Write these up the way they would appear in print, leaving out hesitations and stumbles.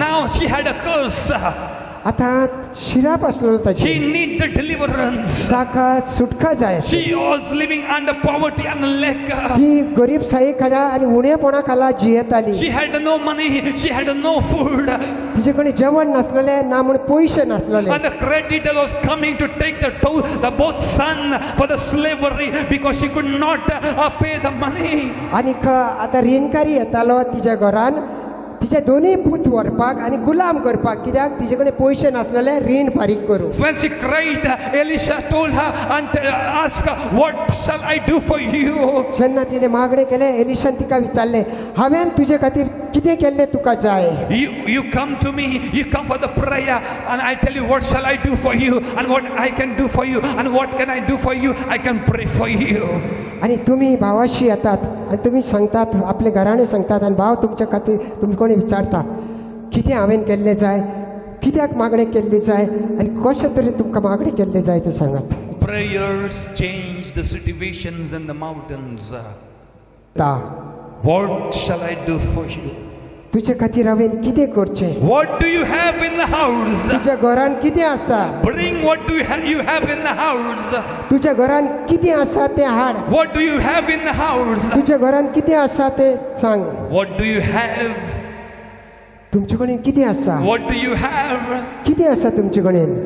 Now she had a curse. आता शिराप आसलो ताची She need the deliverance. ताका सुटका जाय She was living under poverty and lack. ती गरीब साई खाला आनी उणेपणा खाला जियेताली She had no money. She had no food. तिचे कडेन जेवण नासलेले ना म्हण पयशे नासलेले And the creditor was coming to take the both son for the slavery because she could not pay the money. आनीक आतां रीणकारी येतालो तिच्या घरान तिचे दोनूय पूत व्हरपाक आनी गुलाम करपाक कित्याक तिचे कडेन पयशे नासलेले रीण फारीक करूं. When she cried, Elisha told her and asked her, what shall I do for you? जेन्ना तिणें मागणें केलें एलिशान तिका विचारलें हांवें तुजे खातीर कितें केल्लें तुका जाय. You come to me, you come for the prayer, and I tell you what shall I do for you and what I can do for you and what can I do for you, I can pray for you. आनी तुमी भावाशी येतात आनी तुमी सांगतात आपले घराणे सांगतात आनी भाव तुमच्या खातीर तुमी कोणी विचारता कितें हांवें केल्लें जाय कित्याक मागणें केल्ली जाय आनी कशे तरेन तुमकां मागणें केल्लें जाय तें सांगात. Prayers change the situations in the mountains. What shall I do for you? तुजे खातीर हांवें कितें करचें. What do you have in the house? तुज्या घरान कितें आसा. Bring what do you have in the house. तुज्या घरान कितें आसा तें हाड. What do you have in the house? तुज्या घरान कितें आसा तें सांग. What do you have? तुमचे कडेन कितें आसा. What do you have? कितें आसा तुमचे कडेन.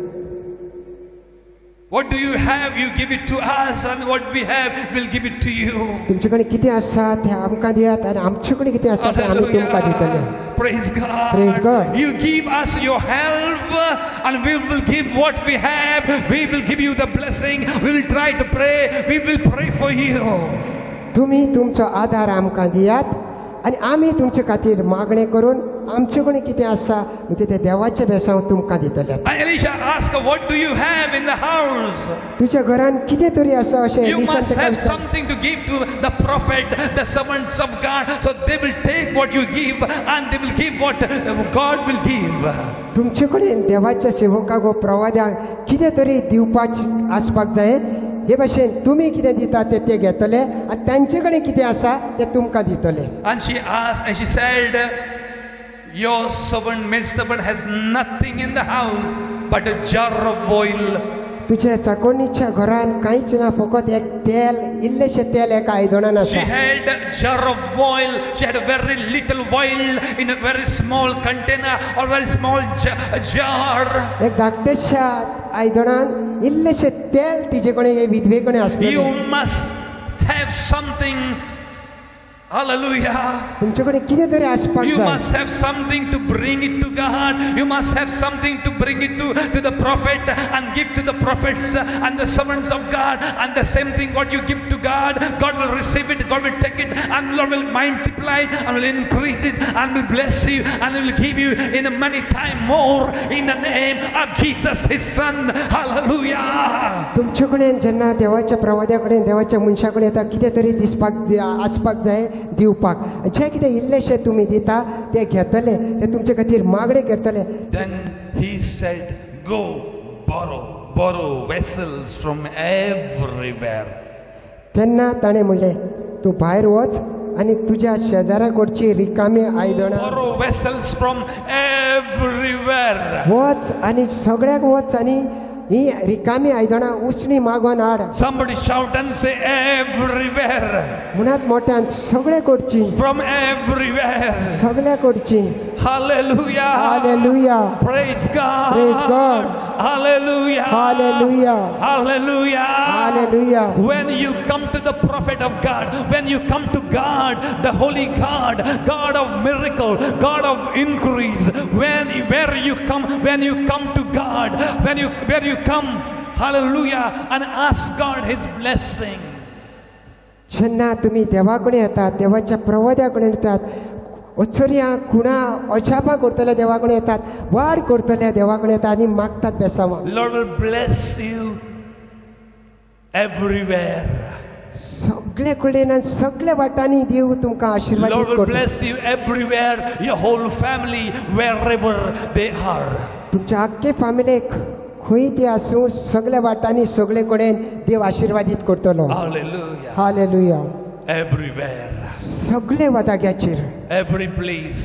What do you have? You give it to us, and what we have, we'll give it to you. तुमचे कडेन कितें आसा तें आमकां दियात आनी आमचे कडेन कितें आसा तें आमी तुमकां दितले. Praise God. Praise God. You give us your help, and we will give what we have. We will give you the blessing. We will try to pray. We will pray for you. तुमी तुमचो आधार आमकां दियात आनी आमी तुमचे खातीर मागणें करून आमचे कडेन कितें आसा म्हणजे तें देवाचे बेसांव तुमकां दितले. And Elisha asked, what do you have in the house? तुज्या घरान कितें तरी आसा अशें You एलिशान must ताका have विचारलें. something to give to the prophet, the servants of God, so they will take what you give and they will give what God will give. तुमचे कडेन देवाच्या सेवकाक वा प्रवाद्यांक कितें तरी दिवपाक आसपाक जाय. हे भाशेन तुमी कितें दिता ते घेतले आनी तांचे कडेन कितें आसा ते तुमकां दितले. And she asked, and she said, your maid servant has nothing in the house but a jar of oil. तुझ्या चाकोणीच्या घरान कांयच ना फकत एक तेल इल्लेशें तेल एका आयदनान She आसा. had a jar of oil. She had a very little oil in a very small container or very small jar. एक धाकटेशा आयदनान इल्लेशें तेल तिचे कडेन हे विधवे कडेन आसलेलें. You must have something. Hallelujah. तुमचे कडेन कितें तरी आसपाक You जाय. must have something to bring it to God. You must have something to bring it to the prophet and give to the prophets and the servants of God. And the same thing what you give to God, God will receive it, God will take it, and Lord will multiply it and will increase it and will bless you and will give you in a many times more in the name of Jesus his son. Hallelujah. तुमचे कडेन जेन्ना देवाच्या प्रवाद्या कडेन देवाच्या मनशा कडेन येता कितें तरी दिसपाक आसपाक जाय दिवपाक. जें कितें इल्लेशें तुमी दिता तें घेतले ते तुमचे खातीर मागणे करतले. Then he said, go borrow vessels from everywhere. तेन्ना ताणें म्हणलें तूं भायर वच आनी तुज्या शेजाऱ्या कडची रिकामी आयदनां Borrow vessels from everywhere. वच आनी सगळ्याक वच आनी ही रिकामी आयदनां उसणी मागोन हाड. Somebody shout and say everywhere. म्हणत मोठ्यान सगळे कडची From everywhere. सगळ्या कडची. Hallelujah. Hallelujah. Praise God. Praise God. Hallelujah. Hallelujah. Hallelujah. Hallelujah. When you come to the prophet of God, when you come to God, the holy God, God of miracle, God of increase, when you come to God, where you come, hallelujah, and ask God his blessing. जेन्ना तुमी देवा कडेन येतात देवाच्या प्रवाद्या कडेन येतात अचर्या खुणा अजापा करतले देवा कडेन येतात वाड करतले देवा कडेन येतात आनी मागतात बेसांवां. Lord will bless you everywhere. सगळे कडेन आनी सगळ्या वाटांनी देव तुमकां Lord आशिर्वादीत will करता. bless you everywhere, your whole family, wherever they are. तुमच्या आख्खे फॅमिलीक खंय ते आसूं सगळ्या वाटांनी सगळे कडेन देव आशिर्वादीत करतलो. Hallelujah. हालेलुया. Everywhere. सगळे वादाग्याचेर Every place.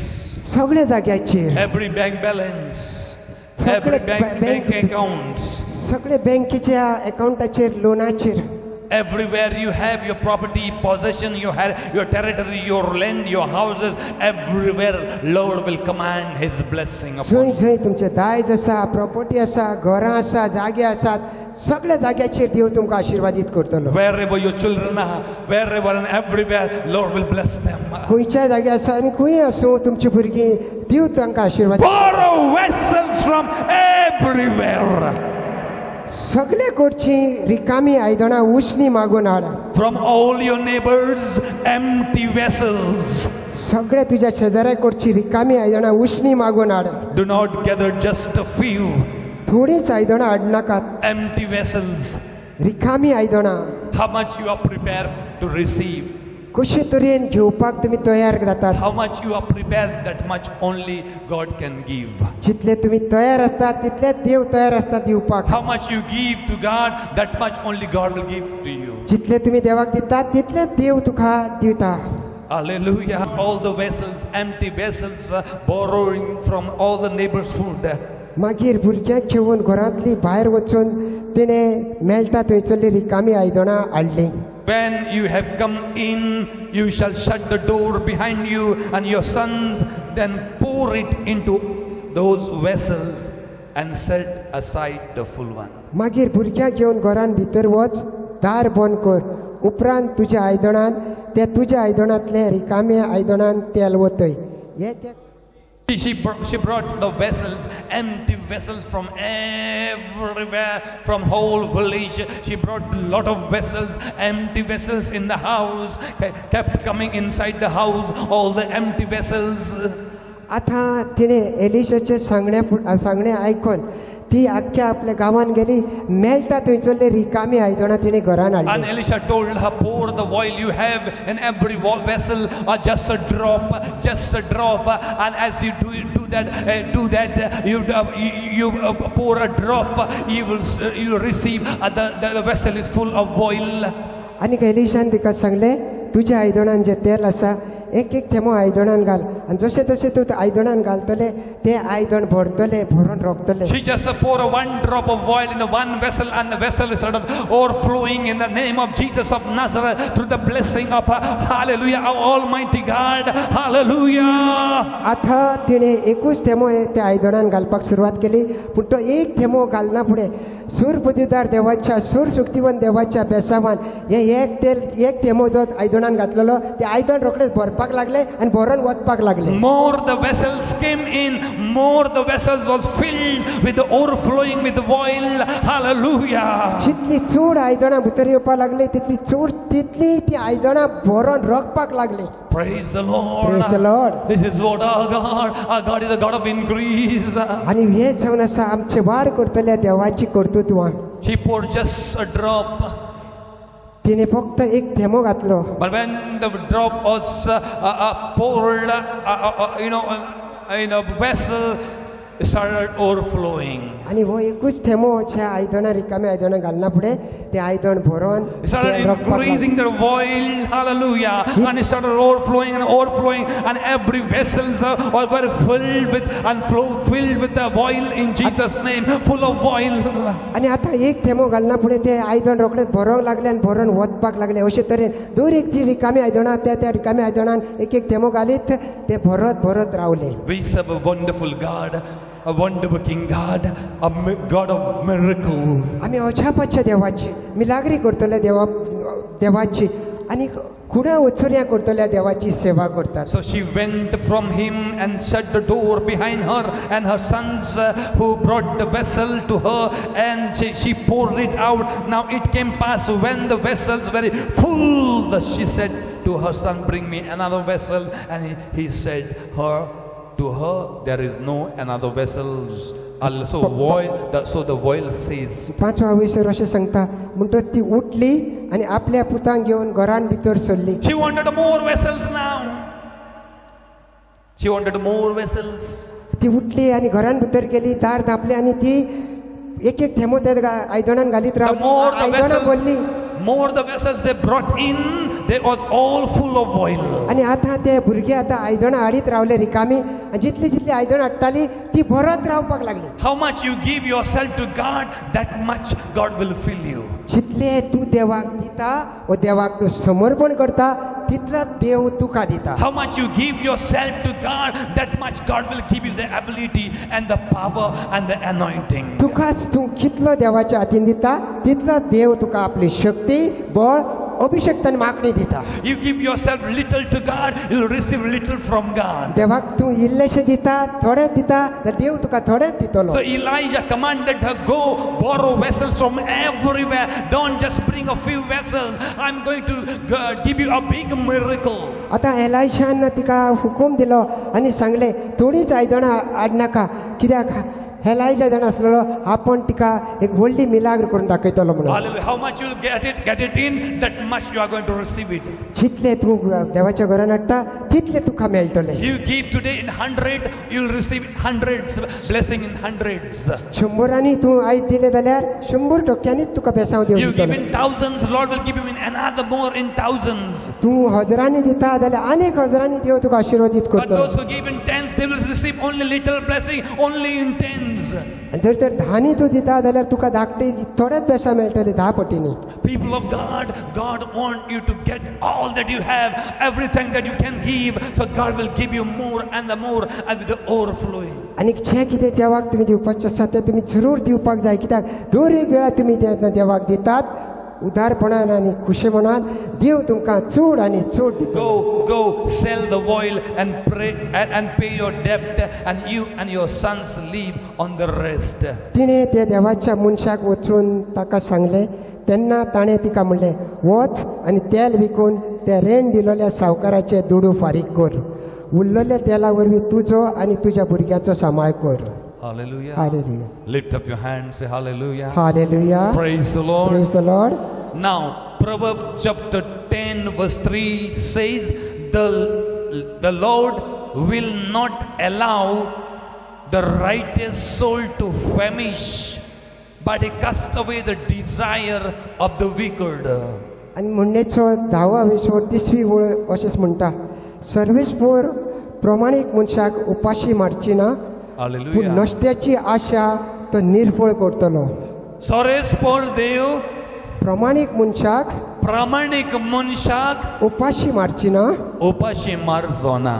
सगळ्या जाग्याचेर every bank balance, सगळे every bank accounts, सगळे बँकेच्या अकाउंटाचेर लोनाचेर everywhere you have your property, possession, you have your territory, your land, your houses, everywhere Lord will command His blessing upon जंय you. जंय तुमचे दायज आसा, प्रॉपर्टी आसा, घरां आसा, जागे आसात, सगळ्या जाग्याचेर देव तुमकां आशिर्वादीत करतलो. Wherever your children are, wherever and everywhere, Lord will bless them. खंयच्या जाग्यार आसा आनी खंय आसूं तुमची भुरगीं देव तांकां आशिर्वाद. Borrow vessels from everywhere. सगळे कडची रिकामी आयदनां उश्णी मागून हाड. From all your neighbors, empty vessels. सगळे तुज्या शेजाऱ्या कडची रिकामी आयदनां उश्णी मागून हाड. Do not gather just a few थोडीच आयदनां हाडनाकात, empty vessels. रिकामी आयदनां. How much you are prepared to receive, कशे तरेन घेवपाक तुमी तयार जातात. how much you are prepared, that much only God can give. जितले तुमी तयार आसतात तितलेच देव तयार आसता दिवपाक. How much you give to God, that much only God will give to you. जितले तुमी देवाक दितात तितलेच देव तुका दिता. Hallelujah. All the vessels, empty vessels, borrowing from all the neighbors' food. मागीर भुरग्यांक घेवन घरांतली भायर वचून तिणें मेळटा थंयसरली रिकामी आयदनां हाडली. When you have come in, you shall shut the door behind you, and your sons then pour it into those vessels and set aside the full one. मागीर भुरग्यांक घेवन घरान भितर वच, दार बंद कर, उपरांत तुज्या आयदनान त्या तुज्या आयदनांतले रिकाम्या आयदनान तेल वतय. She brought the vessels, empty vessels from everywhere, from whole village. She brought a lot of vessels, empty vessels in the house, kept coming inside the house, all the empty vessels. आता तिणें एलिशाचे सांगणे आयकून ती आख्या आपल्या गांवान गेली, मेळटा थंयसरले रिकामी आयदनां तिणें घरान And हाडली. Elisha told her, pour the oil you have in every vessel, or just a drop, and as you do that, you pour a drop, you will receive. The vessel is full of oil. आनी एलिशान तिका सांगले, तुज्या आयदनान जे तेल आसा एक एक थेंबो आयदनान घाल, आनी जशें तशें तूं आयदनान घालतले ते आयदन भरतले, भरून रोखतले. She just poured one drop of oil in one vessel, and the vessel is sort of overflowing in the name of Jesus of Nazareth through the blessing of hallelujah, our Almighty God. Hallelujah. आतां तिणें एकूच थेंबो त्या आयदनान घालपाक सुरवात केली, पूण तो एक थेंबो घालना फुडें सूर बुद्धीदार देवाच्या, सूर शक्तिवंत देवाच्या बेसावान हे एक थेंबो जो आयदनान घातलेलो ते आयदन रोखडेच भरपाक लागले आनी भरून वचपाक लागले. More the vessels came in, more the vessels was filled with the overflowing with the oil. Hallelujah. जितली चड आयदनां भितर येवपाक लागली तितली ती आयदनां भरून रोखपाक लागली. Praise the Lord. Praise the Lord. This is what our God is a God of increase. आनी हे जावन आसा आमचे वाड करतल्या देवाची कर्तृत्वां. She poured just a drop. तिने फक्त एक थेंबो घातलो. But when the drop was poured, in a vessel, it started overflowing. आनी हो एकूच थेंबो आयदनां रिकाम्या आयदनां घालना फुडें ते आयदन भरून It started increasing the oil, hallelujah, and it started overflowing, and every vessels were filled with the oil in Jesus' name, full of oil. आनी आतां एक थेंबो घालना फुडें ते आयदन रोखडेच भरोंक लागले आनी भरून वचपाक लागले. अशे तरेन दर एक जी रिकामी आयदनां त्या रिकाम्या आयदनान एक एक थेंबो घालीत ते भरत रावले. We serve a wonderful God, a wonder-working God, a God of miracle. आमी अजापाच्या देवाची मिलाग्री करतले देवाची आनी कुणा वचून करतल्या देवाची सेवा करतात. So she went from him and shut the door behind her and her sons who brought the vessel to her, and she poured it out. Now it came past when the vessels were full that she said to her son, bring me another vessel, and he said to her, there is no another vessels. Also so the oil says. पांचवा विसर अशें सांगता म्हणटच ती उठली आनी आपल्या पुतांक घेवन घरान भितर सरली. She wanted more vessels now. She wanted more vessels. ती उठली आनी घरान भितर गेली, दार धापले आनी ती एक एक थेंबो त्या आयदनान घालीत रावली. आयदनां भरली. More the vessels they brought in, they was all full of oil. आणि आता ते भुरगे आता आयदनां हाडीत रावले रिकामी आनी जितली जितली आयदनां हाडटाली ती भरत रावपाक लागली. How much you give yourself to God, that much God will fill you. जितले तूं देवाक दिता व देवाक तूं समर्पण करता तितलो देव तुका दिता. How much you give yourself to God, that much God will give you the ability and the power and the anointing. तुकाच तूं कितलो देवाच्या हातीन दिता तितलो देव तुका आपली शक्ती बळ अभिषेक आनी मागणी दिता. You give yourself little to God, you will receive little from God. देवाक तूं इल्लेशें दिता थोडें दिता जाल्यार देव तुका थोडेंच दितलो. So Elijah commanded her, go borrow vessels from everywhere. Don't just bring a few vessels. I'm going to give you a big miracle. आतां एलायशान तिका हुकूम दिलो आनी सांगलें थोडीच आयदनां हाड नाका कित्याक एलायशा जाण आसलेलो आपण तिका एक व्हडली मिलाग्र करून दाखयतलो म्हणून. Hallelujah. How much you will get it in, that much you are going to receive it. जितले तूं देवाच्या घरान हाडटा तितले तुका मेळटले. You give today in 100, you will receive hundreds, blessing in hundreds. 100 तूं आयज दिले जाल्यार 100% तुका बेसांव देव You give दितलो. in thousands, Lord will give you in another more in thousands. तूं हजारांनी दिता जाल्यार आनीक हजारांनी देव तुका आशिर्वादीत But करतलो. those who give in tens, they will receive only little blessing, only in tens. जर तर धानी तूं दिता जाल्यार तुका धाकटे थोडेच बेसां मेळटले 10 पटींनी. People of God, God wants you to get all that you have, everything that you can give, so God will give you more and with the overflowing. आनी जें कितें देवाक तुमी दिवपाचें आसा तें तुमी जरूर दिवपाक जाय कित्याक दर एक वेळा तुमी देवाक दितात उदारपणान आनी खुशेपणान देव तुमकां चड आनी चड दितलो. Go sell the oil and pray and pay your debt, and you and your sons live on the rest. तिणें त्या देवाच्या मनशाक वचून ताका सांगलें तेन्ना ताणें तिका म्हणलें वच आनी तेल विकून ते रेण दिलोल्या सावकाराचे दुडू फारीक कर. उरलेल्या तेला वरवीं तुजो आनी तुज्या भुरग्याचो सांबाळ कर. Hallelujah. Hallelujah. Lift up your hands, say hallelujah. Hallelujah. Praise the Lord. Praise the Lord. Now, Proverbs chapter 10 verse 3 says, the Lord will not allow the righteous soul to famish, but he casts away the desire of the wicked. आनी म्हणणेचो 10वा विस्वोर 30वी ओळ अशेंच म्हणटा सर्वेस्पोर प्रमाणीक मनशाक उपाशी मारची ना पूण Hallelujah. नश्ट्याची आशा तो निर्फळ करतलो. Sorespoor देव प्रमाणीक मनशाक प्रामाणिक मनशाक उपाशी मारची ना उपाशी मारचो ना.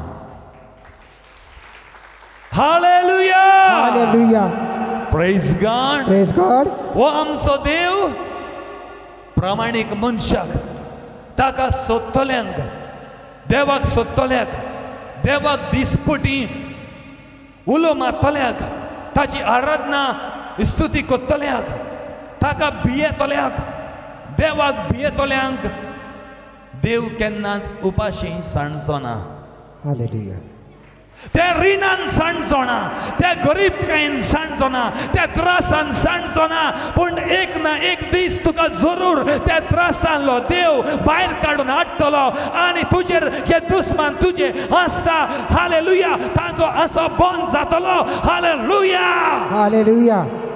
Hallelujah. Hallelujah. Praise God. Praise God. हो आमचो देव प्रामाणिक मनशाक ताका सोदतल्यांक देवाक सोदतल्याक देवाक दिसपटी उलो मारतल्याक ताची आराधना स्तुती करतल्याक ताका भियेतल्याक देवाक भियेतल्यांक देव केन्नाच उपाशी सांडचो ना. हालेलुया. त्या रिणान सांडचो ना, त्या गरीबकायेन सांडचो ना, त्या त्रासान सांडचो ना, पूण एक ना एक दीस तुका जरूर त्या त्रासांतलो देव भायर काडून हाडटलो आनी तुजेर जे दुस्मान तुजे आसता हालेलुया ताचो आसो बंद जातलो. हालेलुया. हालेलुया.